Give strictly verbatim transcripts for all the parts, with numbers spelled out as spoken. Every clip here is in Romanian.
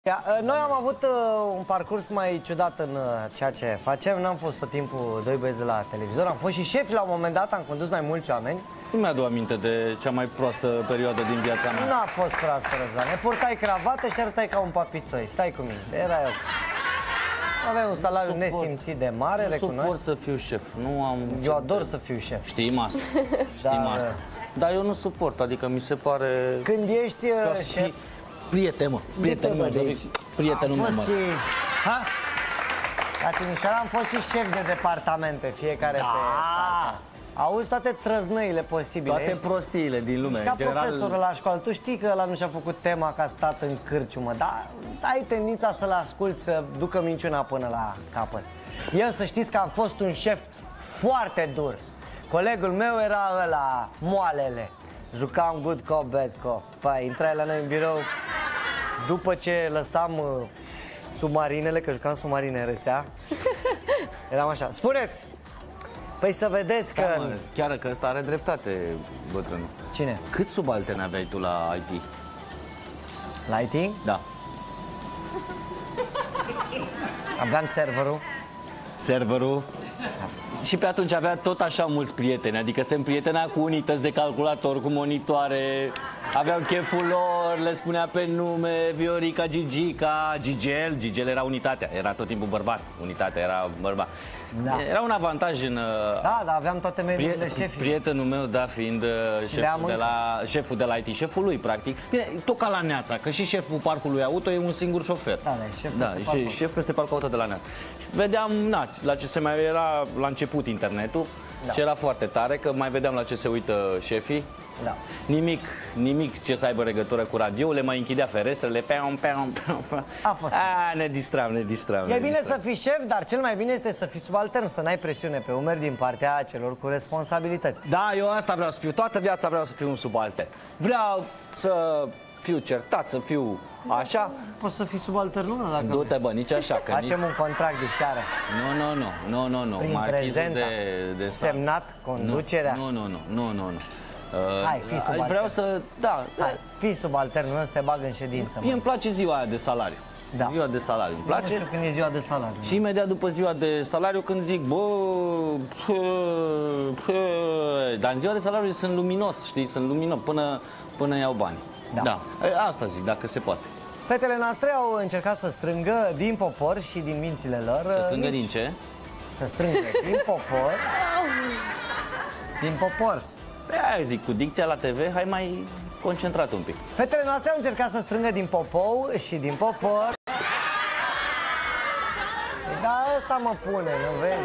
Noi am avut uh, un parcurs mai ciudat în uh, ceea ce facem. N-am fost tot timpul doi băieți de la televizor. Am fost și șefi la un moment dat, am condus mai mulți oameni. Nu mi-adu aminte de cea mai proastă perioadă din viața mea. N-a fost proastă, Răzvane. Purtai cravată și arătai ca un papițoi. Stai cu mine, era eu. Aveai un salariu nesimțit de mare, recunoști? Nu suport să fiu șef. Nu am... Eu ador să fiu șef. Știm asta. Știm Dar, asta. Dar eu nu suport, adică mi se pare... Când ești uh, șef... Prieten, mă, prietenul meu, de prietenul meu, mă. Ha? La Timișoara am fost și șef de departamente, fiecare Da. pe... Auzi toate trăznăile posibile. Toate Ești prostiile din lume. ca general... profesorul la școală. Tu știi că ăla nu și-a făcut tema că a stat în cârciumă, dar ai tendința să-l asculți să ducă minciuna până la capăt. Eu să știți că am fost un șef foarte dur. Colegul meu era ăla, moalele. Jucam good cop, bad cop. Păi, intrai la noi în birou după ce lăsam uh, submarinele, că jucam submarine în rețea. Eram așa, spuneți! Păi să vedeți că... Da, mă, chiar că ăsta are dreptate, bătrân. Cine? Cât subalterne aveai tu la I T? Lighting? Da. Aveam serverul. Serverul? Și pe atunci avea tot așa mulți prieteni, adică se împrietenea cu unități de calculator, cu monitoare, aveau cheful lor, le spunea pe nume, Viorica, Gigica, Gigel, Gigel era unitatea, era tot timpul bărbat, unitatea era bărbat. Da. Era un avantaj în... Da, da, aveam toate mediile șefii. Prietenul meu, da, fiind șeful de, la, șeful de la I T, șeful lui, practic. Bine, tot ca la Neața, că și șeful parcului auto e un singur șofer. Da, da, șeful da, peste parcul. șef peste parcul auto de la Neața. Vedeam, na, la ce se mai era la început internetul, da. Și era foarte tare, că mai vedeam la ce se uită șefii. Da. Nimic, nimic ce să aibă legătură cu radio, le mai închidea ferestrele, peam, peam, peam. A fost. A, ne distram, ne distram. E ne bine distram. să fii șef, dar cel mai bine este să fii subaltern, să n-ai presiune pe umeri din partea celor cu responsabilități. Da, eu asta vreau să fiu, toată viața vreau să fiu un subaltern. Vreau să fiu certat, să fiu așa. Poți să fii subaltern, dacă... Du-te, bă, nici așa. Că Facem nici... un contract de seară. Nu, nu, nu, nu, nu, nu. Prin Marchizul prezenta, de, de sat. semnat, conducerea. Nu, nu, nu, nu, nu, nu. Uh, Hai, fii subaltern. Vreau să, da. Hai, fii subaltern, nu să te bag în ședință. Mie îmi place ziua aia de salariu. Da. Ziua de salariu îmi place. Nu știu când e ziua de salariu. Și imediat după ziua de salariu, când zic, bă, pă, pă, dar în ziua de salariu sunt luminos, știi, sunt luminos până, până iau bani. Da. Da. Asta zic, dacă se poate. Fetele noastre au încercat să strângă din popor și din mințile lor. Să strângă nici... din ce? Să strângă din popor. Din popor. Aia zic, cu dicția la T V, hai mai concentrat un pic. Fetele noastre au încercat să strângă din popou și din popor. Da, ăsta mă pune, nu vezi?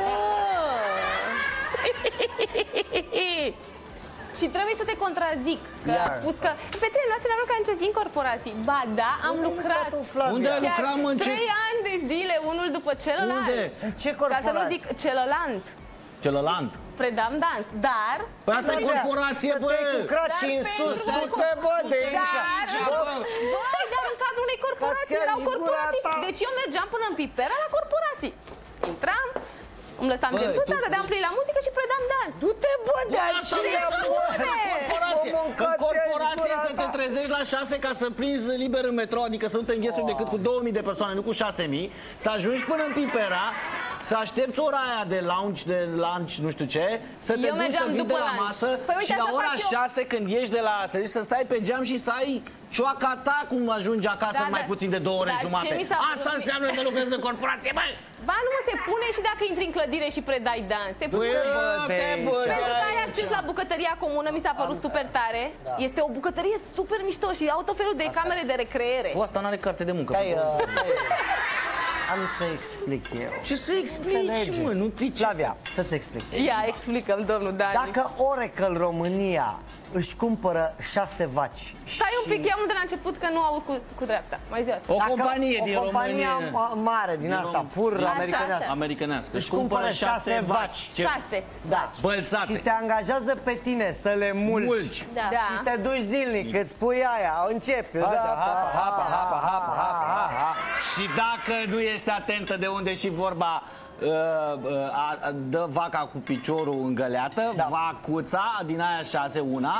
Și trebuie să te contrazic, că Iar. a spus că fetele noastre n-au lucrat niciodată în corporații. Ba da, am lucrat. Unde ai lucrat, mă, în ce... Trei ani de zile, unul după celălalt. Unde? În ce Ca să nu corporație? zic celălalt. Celălalt. Predam dans, dar... Păi asta e corporație, bă! Te-ai cu craci în sus, du-te, bă, de aici! Dar, băi, dar în cadrul unei corporații Că-ți-ai erau corporații. gura ta. Deci eu mergeam până în Pipera la corporații. Intram, îmi lăsam Băi, genuța, tu- dădeam play la muzică și predam dans. Du-te, bă, de aici! Asta e corporație. Bă, În mâncați-ai corporație gura să te ta. trezești la șase ca să prinzi liber în metro, adică să nu te înghesuri decât cu două mii de persoane, nu cu șase mii, să ajungi până în Pipera, să aștepți ora aia de lounge, de lunch, nu știu ce, să te Eu duci mergeam să vii după de la lunch. masă Păi uite, și la așa ora fac eu. șase când ieși de la, să zici să stai pe geam și să ai cioaca ta cum ajungi acasă Da, în mai da. puțin de două ore Dar ce jumate. mi s-a Asta părut- înseamnă să lucrezi în corporație, băi! Ba, nu mă, se pune și dacă intri în clădire și predai dans. Se pune. Bă, te bă, Pentru că ai aici. acces la bucătăria comună, mi s-a părut super tare. Este o bucătărie super mișto și au tot felul de camere de recreere. Bă, asta n-are carte de muncă. Stai, uh, stai. Am să explic eu. Ce să explici, Înțelege. mă, nu pricepi. Flavia, să-ți explic. Ia, explicăm, domnul Dani. Dacă Oracle România își cumpără șase vaci Stai un pic, și... ia unde la început că nu aud cu, cu dreapta. Mai zi O Dacă companie din o companie România. ma- mare din asta, pur Așa, americanească, așa. Americanească. își cumpără șase vaci. Ce Șase. Da. bălțate. Și te angajează pe tine să le mulci. Mulci. Da. Și te duci zilnic, îți pui aia, începi. Da, Hapa, hapa, hapa, hapa, hapa, hapa. Și dacă nu ești atentă de unde și vorba, uh, uh, a, dă vaca cu piciorul în găleată, Da. vacuța din aia șase una,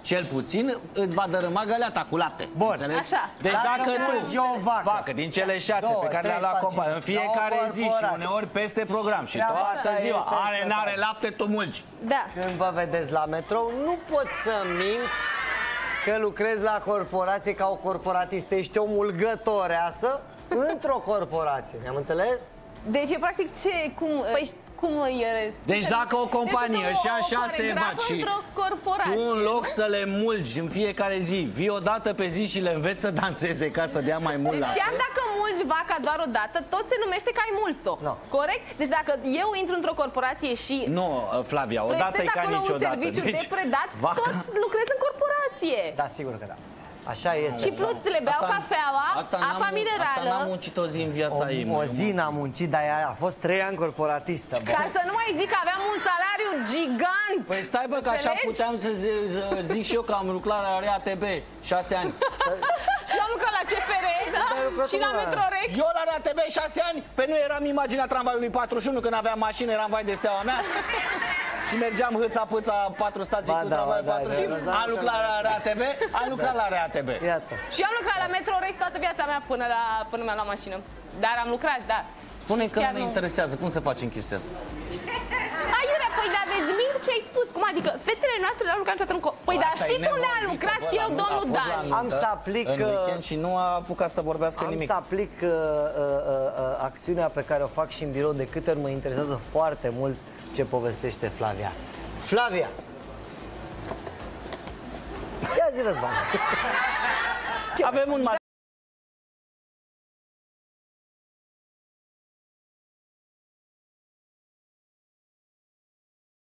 cel puțin îți va dărâma găleata cu lapte. Bun. Înțelegi? Așa. Deci Dacă dacă mulgi tu, o vacă, vacă din cele șase două, pe care trei, le-a luat patru, compania în cinci, fiecare două zi și corporații. uneori peste program și Treaba toată ta ziua, este are, să n-are faci. lapte, tu mulgi. Da. Când vă vedeți la metrou, nu poți să minți că lucrezi la corporație ca o corporatistă. Ești o mulgătoreasă într-o corporație. Ne-am înțeles? Deci e practic ce, cum, păi, cum e... Deci dacă o companie Deci, își ia o- o șase coregrafă vaci și într-o corporație. tu în loc să le mulgi în fiecare zi, vii o dată pe zi și le înveți să danseze ca să dea mai mult Deci lapte. chiar dacă mulgi vaca doar o dată, tot se numește că ai mulți-o. No. Corect? Deci dacă eu intru într-o corporație și Nu, Flavia, odată prestez e ca acolo un niciodată. serviciu de predat, vaca- tot lucrez în corporație. Da, sigur că da. Așa este. Și plus le beau Asta- cafeaua, asta n-am- apa minerală. Asta n-am muncit o zi în viața ei. O, mă. o zi n-am muncit, dar ea a fost trei ani corporatistă. Bă. Ca să nu mai zic că aveam un salariu gigant. Păi stai bă, că așa Înțelegi? puteam să zi- să zic și eu că am lucrat la R A T B șase ani. Și am lucrat la C F R, da? Dar ai lucrat Și la la- Metrorex. Eu la R A T B șase ani, pe nu eram imaginea tramvaiului patruzeci și unu când aveam mașină, eram vai de steaua mea. Și mergeam hâța-pâța patru stații Ba cu da, tramvaiul ba da, patruzeci și unu. da, da, Am lucrat la R A T B, am lucrat la R A T B. Iată. Și am lucrat la Metrorex toată viața mea până, la, până mi-am luat mașină. Dar am lucrat, da. Spune că Chiar nu ne nu. interesează, cum se face în chestia asta? Aiurea, păi dar dezmint ce ai spus. Cum adică? Fetele noastre le-au lucrat niciodată în co- Păi dar Asta e știți unde a nevorbită, lucrat bă, la eu, nuntă, a domnul fost la Dan? nuntă Am să aplic, în weekend și nu a apucat să vorbească Am nimic. să aplic uh, uh, uh, acțiunea pe care o fac și în birou de câte ori mă interesează foarte mult ce povestește Flavia. Flavia! Ia zi, Răzvan. Avem un Vreau